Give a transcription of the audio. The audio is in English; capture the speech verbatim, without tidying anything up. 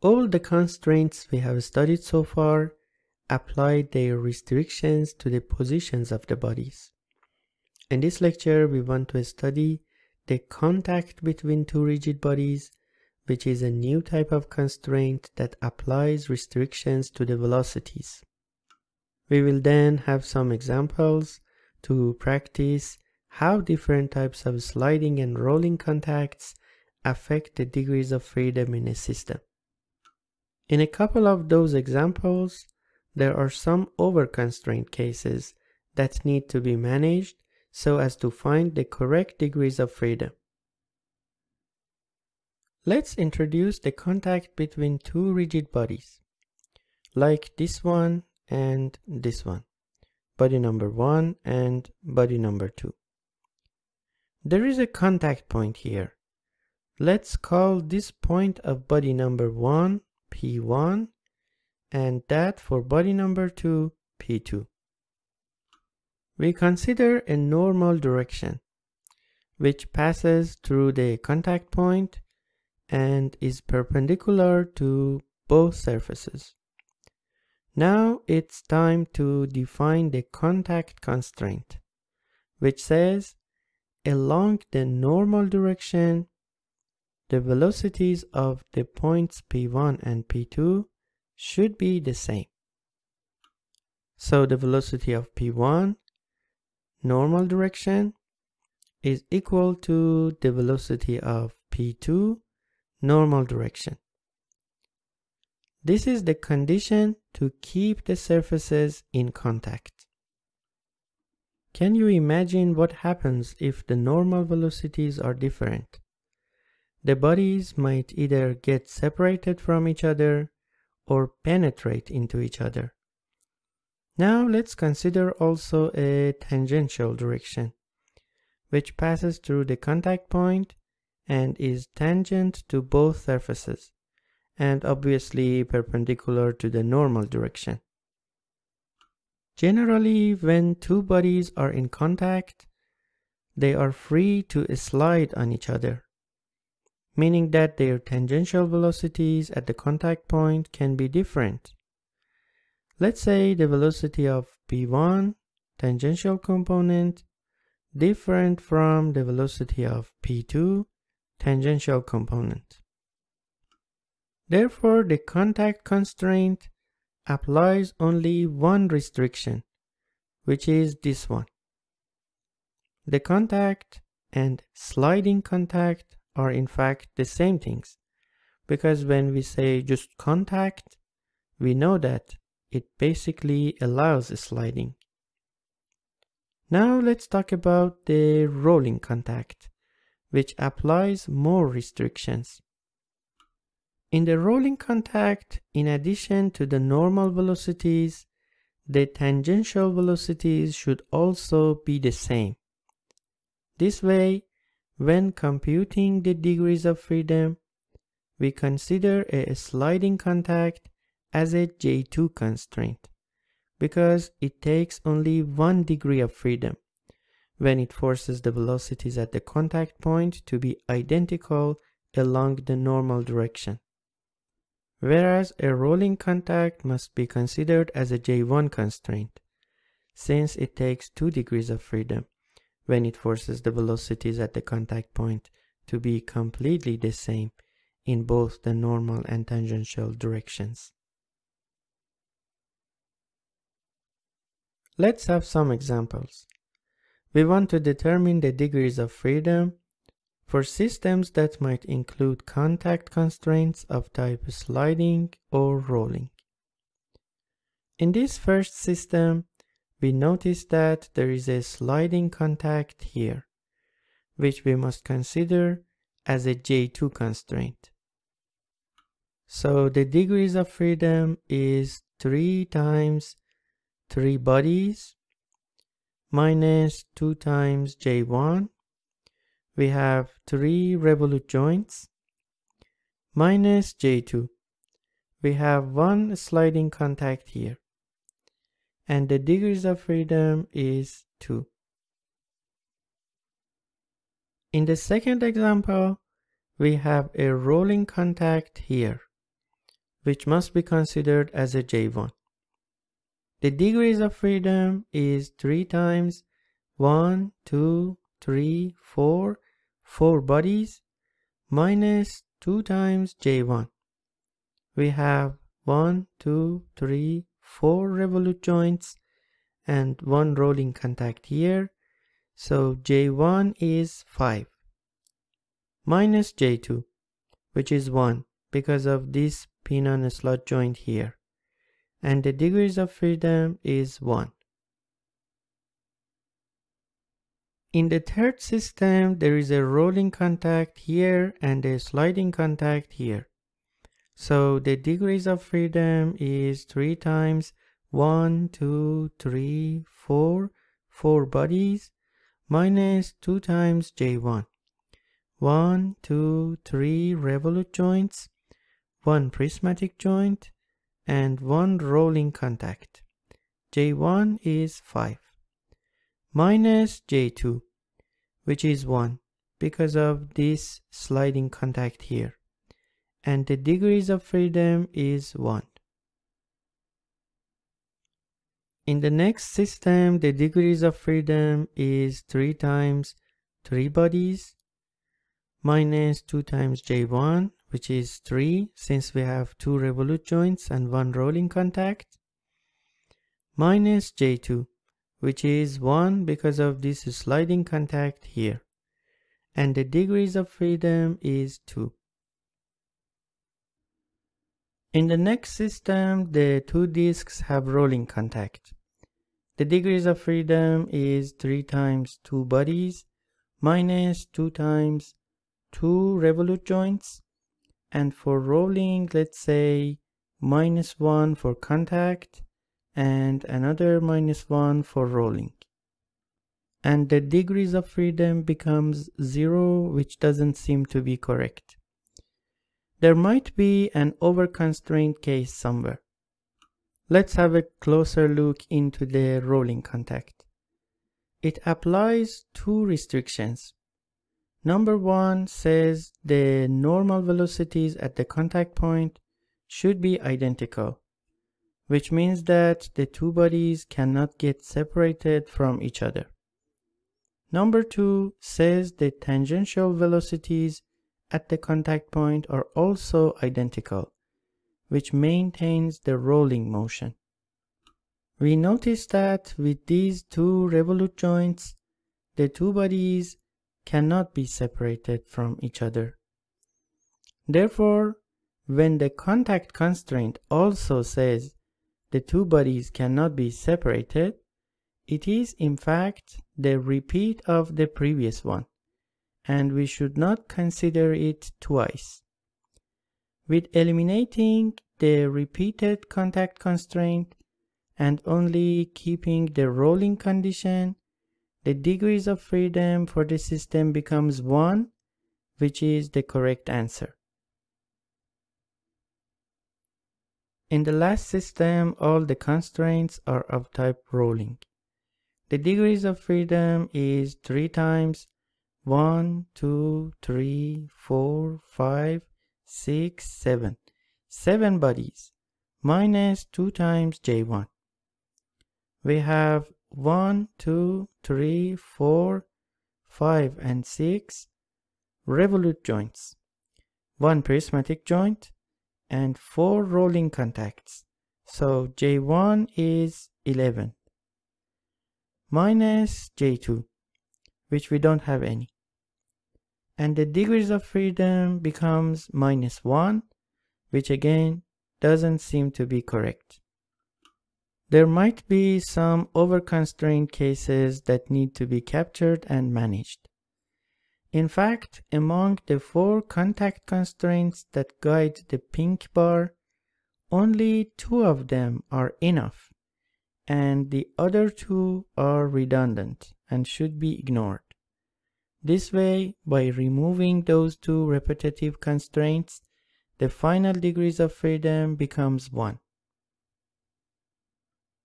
All the constraints we have studied so far apply their restrictions to the positions of the bodies. In this lecture, we want to study the contact between two rigid bodies, which is a new type of constraint that applies restrictions to the velocities. We will then have some examples to practice how different types of sliding and rolling contacts affect the degrees of freedom in a system. In a couple of those examples, there are some over-constraint cases that need to be managed so as to find the correct degrees of freedom. Let's introduce the contact between two rigid bodies, like this one and this one, body number one and body number two. There is a contact point here. Let's call this point of body number one P one and that for body number two P two. We consider a normal direction which passes through the contact point and is perpendicular to both surfaces. Now it's time to define the contact constraint, which says along the normal direction, the velocities of the points P one and P two should be the same. So the velocity of P one, normal direction, is equal to the velocity of P two, normal direction. This is the condition to keep the surfaces in contact. Can you imagine what happens if the normal velocities are different? The bodies might either get separated from each other or penetrate into each other. Now let's consider also a tangential direction, which passes through the contact point and is tangent to both surfaces, and obviously perpendicular to the normal direction. Generally, when two bodies are in contact, they are free to slide on each other, meaning that their tangential velocities at the contact point can be different. Let's say the velocity of P one, tangential component, different from the velocity of P two, tangential component. Therefore, the contact constraint applies only one restriction, which is this one. The contact and sliding contact are in fact the same things, because when we say just contact, we know that it basically allows sliding. Now let's talk about the rolling contact, which applies more restrictions. In the rolling contact, in addition to the normal velocities, the tangential velocities should also be the same. This way, when computing the degrees of freedom, we consider a sliding contact as a J two constraint, because it takes only one degree of freedom when it forces the velocities at the contact point to be identical along the normal direction. Whereas a rolling contact must be considered as a J one constraint, since it takes two degrees of freedom when it forces the velocities at the contact point to be completely the same in both the normal and tangential directions. Let's have some examples. We want to determine the degrees of freedom for systems that might include contact constraints of type sliding or rolling. In this first system, we notice that there is a sliding contact here, which we must consider as a J two constraint. So the degrees of freedom is three times three bodies minus two times J one. We have three revolute joints minus J two. We have one sliding contact here, and the degrees of freedom is two. In the second example, we have a rolling contact here, which must be considered as a J one. The degrees of freedom is three times one, two, three, four, four bodies minus two times J one. We have one, two, three, four revolute joints and one rolling contact here. So J one is five minus J two, which is one because of this pin on a slot joint here. And the degrees of freedom is one. In the third system, there is a rolling contact here and a sliding contact here. So the degrees of freedom is three times one, two, three, four, four bodies minus two times J one. one, two, three revolute joints, one prismatic joint, and one rolling contact. J one is five minus J two, which is one because of this sliding contact here. And the degrees of freedom is one. In the next system, the degrees of freedom is three times three bodies minus two times J one, which is three since we have two revolute joints and one rolling contact, minus J two, which is one because of this sliding contact here. And the degrees of freedom is two. In the next system, the two discs have rolling contact. The degrees of freedom is three times two bodies minus two times two revolute joints, and for rolling, let's say minus one for contact and another minus one for rolling. And the degrees of freedom becomes zero, which doesn't seem to be correct. There might be an over-constrained case somewhere. Let's have a closer look into the rolling contact. It applies two restrictions. Number one says the normal velocities at the contact point should be identical, which means that the two bodies cannot get separated from each other. Number two says the tangential velocities at the contact point are also identical, which maintains the rolling motion. We notice that with these two revolute joints, the two bodies cannot be separated from each other. Therefore, when the contact constraint also says the two bodies cannot be separated, it is in fact the repeat of the previous one, and we should not consider it twice. With eliminating the repeated contact constraint and only keeping the rolling condition, the degrees of freedom for the system becomes one, which is the correct answer. In the last system, all the constraints are of type rolling. The degrees of freedom is three times one, two, three, four, five, six, seven. seven bodies minus two times J one. We have one, two, three, four, five, and six revolute joints, one prismatic joint, and four rolling contacts. So J one is eleven minus J two, which we don't have any. And the degrees of freedom becomes minus one, which again doesn't seem to be correct. There might be some over-constrained cases that need to be captured and managed. In fact, among the four contact constraints that guide the pink bar, only two of them are enough, and the other two are redundant and should be ignored. This way, by removing those two repetitive constraints, the final degrees of freedom becomes one.